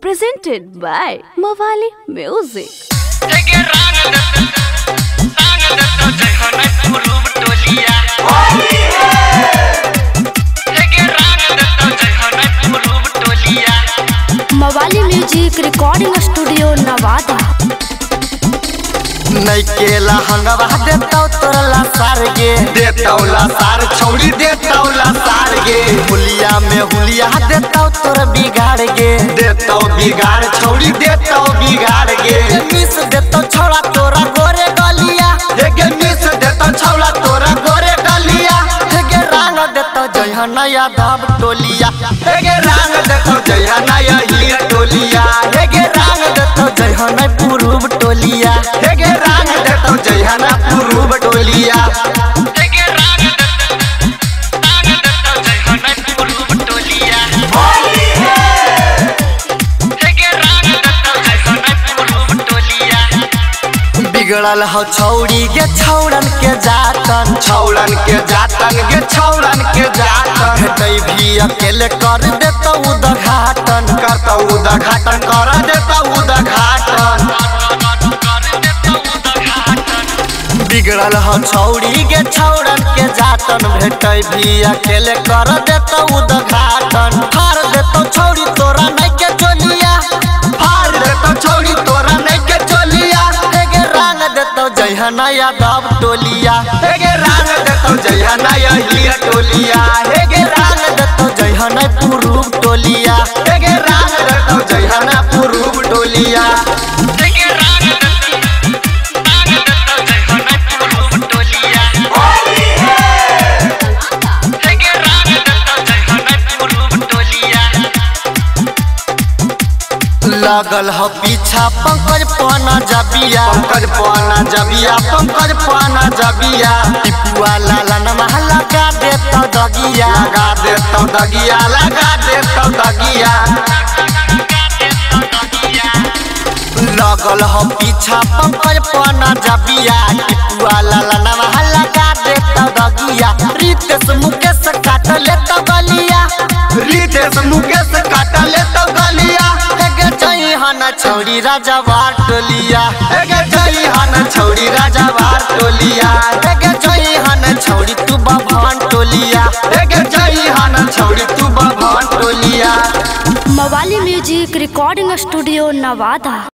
presented by Mawali Music. Mawali Music Recording Studio Nevada. नैकेला हंगवा देताऊ Torla सार गे देताऊला सार छौड़ी देताऊला सार गे हुलिया में हुलिया देताऊ तोर बिगाड़ गे देताऊ बिगाड़ छौड़ी देताऊ बिगाड़ गे मिस देताऊ छौड़ा तोरा गोरे गलिया हे गे मिस देताऊ छौड़ा तोरा गोरे गलिया हे गे रंग देताऊ जइहा नया धाब टोलिया हे गे रंग देताऊ जइहा नया हीरा टोलिया हे गे रंग देताऊ जइहा नया पूर्व टोलिया हे गे रंग देताऊ जइहा ना पूर्व टोलिया बिगड़ल हो छौड़ी गे छौड़न के जातन गे छौड़न के जातन हटई भी अकेले कर देता उद्घाटन करता उद्घाटन कर देता उद्घाटन बिगड़ल हो छौड़ी गे छौड़न के जातन भेटई भी अकेले कर देता उद्घाटन फाड़ देता छौड़ी तोरा नहीं के चोलिया फाड़ देता छौड़ी तोरा नहीं के चोलिया जइहा नया दाब टोलिया हे गे रंग देताऊ जइहा नया हीरा टोलिया हे गे रंग देताऊ जइहा ना पूर्व टोलिया हे गे रंग देताऊ जइहा ना पूर्व टोलिया हे गे रंग देताऊ जइहा ना पूर्व टोलिया होली है हे गे रंग देताऊ जइहा ना पूर्व टोलिया लागल हो पीछा पंकज पाना जबिया टिपुआ लाला नमः लगा देताऊ दगिया लागल हो पीछा पंकज पाना जबिया टिपुआ लाला नमः लगा देताऊ दगिया रितेश मुकेश काट लेताऊ गलिया हना छौड़ी राजा वार टोलिया एगे जई हना छौड़ी राजा वार टोलिया एगे जई हना छौड़ी तू बभन टोलिया एगे जई हना छौड़ी तू बभन टोलिया Mawali Music Recording Studio Nevada.